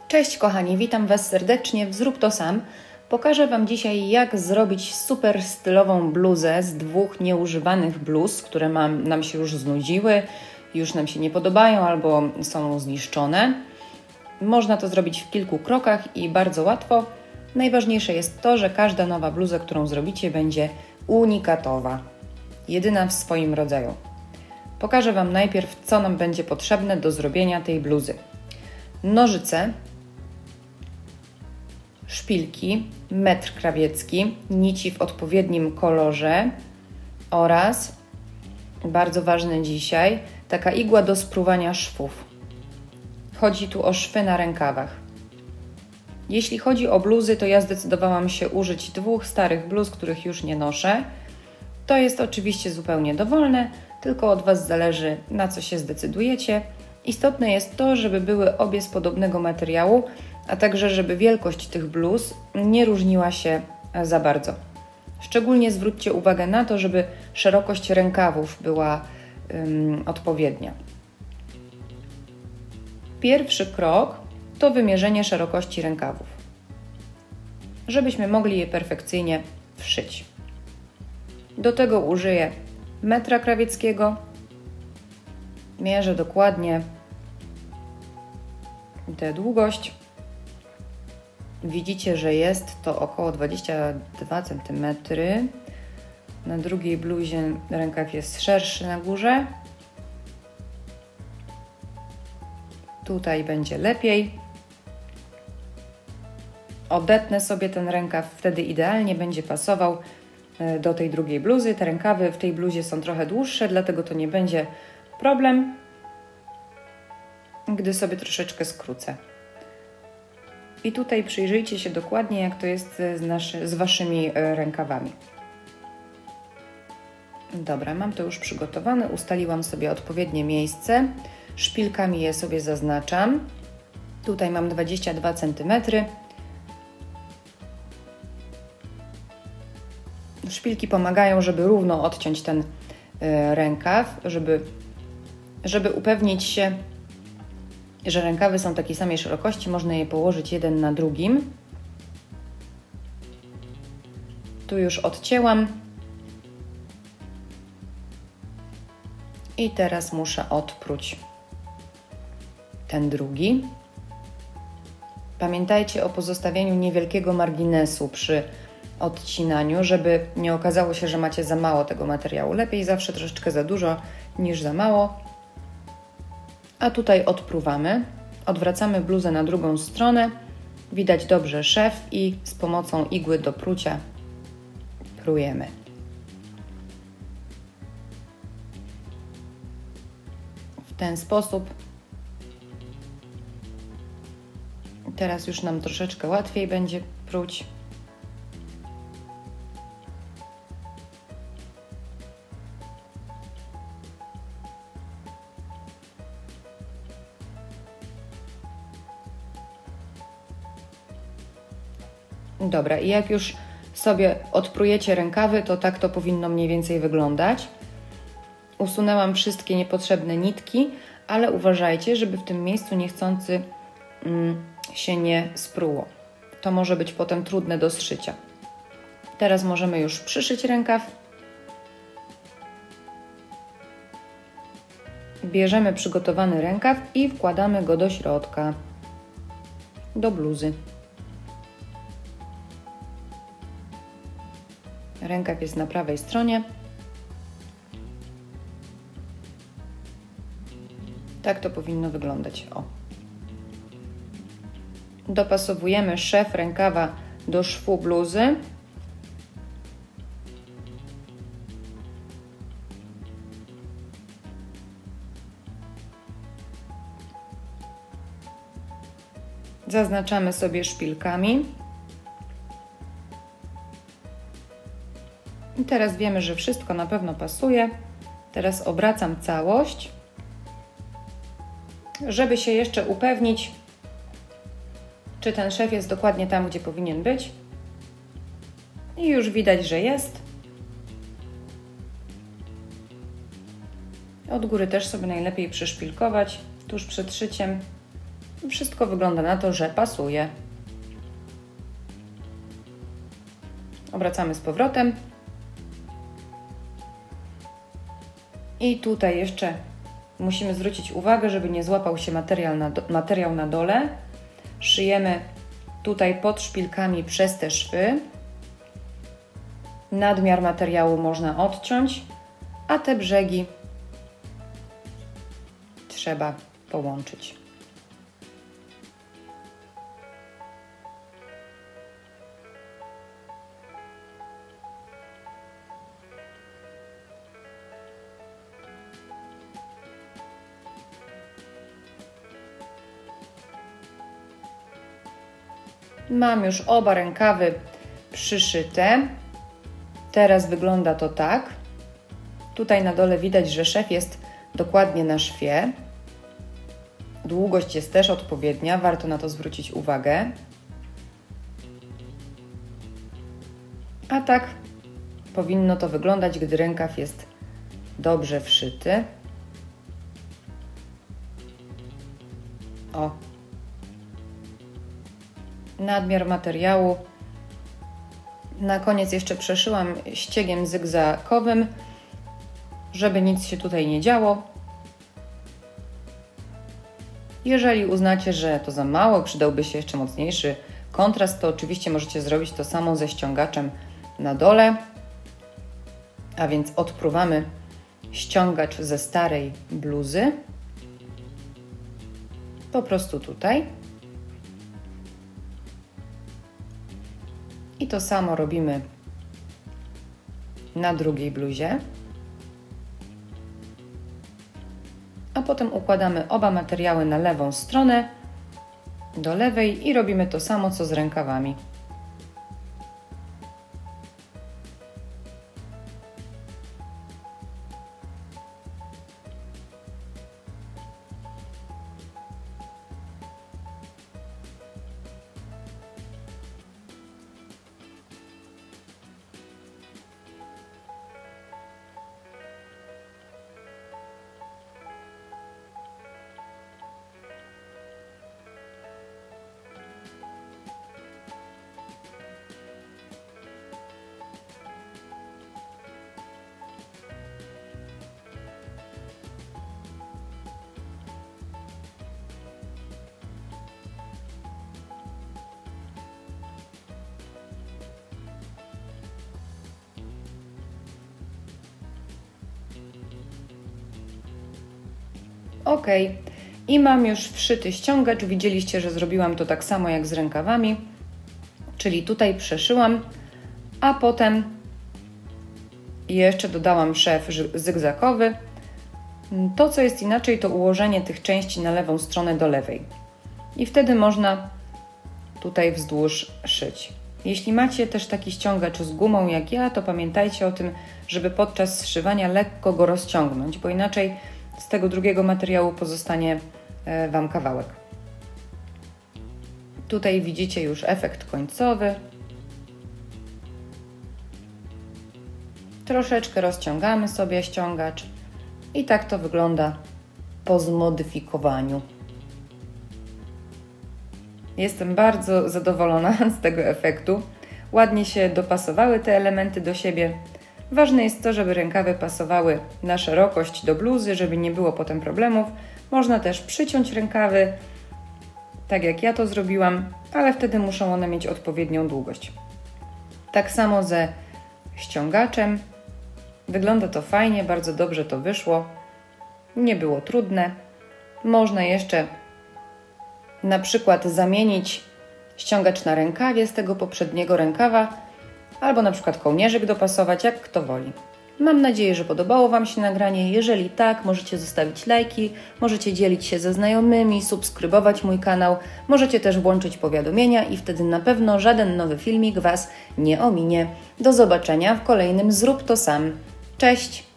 Cześć kochani, witam Was serdecznie w Zrób to sam. Pokażę Wam dzisiaj, jak zrobić super stylową bluzę z dwóch nieużywanych bluz, które nam się już znudziły, już nam się nie podobają albo są zniszczone. Można to zrobić w kilku krokach i bardzo łatwo. Najważniejsze jest to, że każda nowa bluza, którą zrobicie, będzie unikatowa, jedyna w swoim rodzaju. Pokażę Wam najpierw, co nam będzie potrzebne do zrobienia tej bluzy. Nożyce, szpilki, metr krawiecki, nici w odpowiednim kolorze oraz, bardzo ważne dzisiaj, taka igła do spruwania szwów. Chodzi tu o szwy na rękawach. Jeśli chodzi o bluzy, to ja zdecydowałam się użyć dwóch starych bluz, których już nie noszę. To jest oczywiście zupełnie dowolne, tylko od Was zależy, na co się zdecydujecie. Istotne jest to, żeby były obie z podobnego materiału, a także żeby wielkość tych bluz nie różniła się za bardzo. Szczególnie zwróćcie uwagę na to, żeby szerokość rękawów była odpowiednia. Pierwszy krok to wymierzenie szerokości rękawów, żebyśmy mogli je perfekcyjnie wszyć. Do tego użyję metra krawieckiego. Mierzę dokładnie tę długość. Widzicie, że jest to około 22 cm. Na drugiej bluzie rękaw jest szerszy na górze. Tutaj będzie lepiej. Odetnę sobie ten rękaw, wtedy idealnie będzie pasował do tej drugiej bluzy. Te rękawy w tej bluzie są trochę dłuższe, dlatego to nie będzie problem, gdy sobie troszeczkę skrócę. I tutaj przyjrzyjcie się dokładnie, jak to jest z Waszymi rękawami. Dobra, mam to już przygotowane, ustaliłam sobie odpowiednie miejsce. Szpilkami je sobie zaznaczam. Tutaj mam 22 cm. Szpilki pomagają, żeby równo odciąć ten rękaw, żeby upewnić się, że rękawy są takiej samej szerokości. Można je położyć jeden na drugim. Tu już odcięłam. I teraz muszę odpróć ten drugi. Pamiętajcie o pozostawieniu niewielkiego marginesu przy odcinaniu, żeby nie okazało się, że macie za mało tego materiału. Lepiej zawsze troszeczkę za dużo niż za mało. A tutaj odpruwamy. Odwracamy bluzę na drugą stronę. Widać dobrze szef i z pomocą igły do prucia prujemy. W ten sposób. Teraz już nam troszeczkę łatwiej będzie pruć. Dobra, i jak już sobie odprujecie rękawy, to tak to powinno mniej więcej wyglądać. Usunęłam wszystkie niepotrzebne nitki, ale uważajcie, żeby w tym miejscu niechcący się nie spruło. To może być potem trudne do zszycia. Teraz możemy już przyszyć rękaw. Bierzemy przygotowany rękaw i wkładamy go do środka, do bluzy. Rękaw jest na prawej stronie. Tak to powinno wyglądać. O. Dopasowujemy szef rękawa do szwu bluzy. Zaznaczamy sobie szpilkami. I teraz wiemy, że wszystko na pewno pasuje. Teraz obracam całość, żeby się jeszcze upewnić, czy ten szef jest dokładnie tam, gdzie powinien być. I już widać, że jest. Od góry też sobie najlepiej przyszpilkować tuż przed szyciem. Wszystko wygląda na to, że pasuje. Obracamy z powrotem. I tutaj jeszcze musimy zwrócić uwagę, żeby nie złapał się materiał na dole. Szyjemy tutaj pod szpilkami przez te szwy. Nadmiar materiału można odciąć, a te brzegi trzeba połączyć. Mam już oba rękawy przyszyte. Teraz wygląda to tak. Tutaj na dole widać, że szef jest dokładnie na szwie. Długość jest też odpowiednia, warto na to zwrócić uwagę. A tak powinno to wyglądać, gdy rękaw jest dobrze wszyty. O. Nadmiar materiału. Na koniec jeszcze przeszyłam ściegiem zygzakowym, żeby nic się tutaj nie działo. Jeżeli uznacie, że to za mało, przydałby się jeszcze mocniejszy kontrast, to oczywiście możecie zrobić to samo ze ściągaczem na dole. A więc odpruwamy ściągacz ze starej bluzy. Po prostu tutaj. I to samo robimy na drugiej bluzie. A potem układamy oba materiały na lewą stronę, do lewej i robimy to samo co z rękawami. Ok, i mam już wszyty ściągacz. Widzieliście, że zrobiłam to tak samo jak z rękawami, czyli tutaj przeszyłam, a potem jeszcze dodałam szef zygzakowy. To, co jest inaczej, to ułożenie tych części na lewą stronę do lewej. I wtedy można tutaj wzdłuż szyć. Jeśli macie też taki ściągacz z gumą jak ja, to pamiętajcie o tym, żeby podczas zszywania lekko go rozciągnąć, bo inaczej z tego drugiego materiału pozostanie Wam kawałek. Tutaj widzicie już efekt końcowy. Troszeczkę rozciągamy sobie ściągacz i tak to wygląda po zmodyfikowaniu. Jestem bardzo zadowolona z tego efektu. Ładnie się dopasowały te elementy do siebie. Ważne jest to, żeby rękawy pasowały na szerokość do bluzy, żeby nie było potem problemów. Można też przyciąć rękawy, tak jak ja to zrobiłam, ale wtedy muszą one mieć odpowiednią długość. Tak samo ze ściągaczem. Wygląda to fajnie, bardzo dobrze to wyszło. Nie było trudne. Można jeszcze na przykład zamienić ściągacz na rękawie z tego poprzedniego rękawa, albo na przykład kołnierzyk dopasować, jak kto woli. Mam nadzieję, że podobało Wam się nagranie. Jeżeli tak, możecie zostawić lajki, możecie dzielić się ze znajomymi, subskrybować mój kanał, możecie też włączyć powiadomienia i wtedy na pewno żaden nowy filmik Was nie ominie. Do zobaczenia w kolejnym Zrób to sam. Cześć!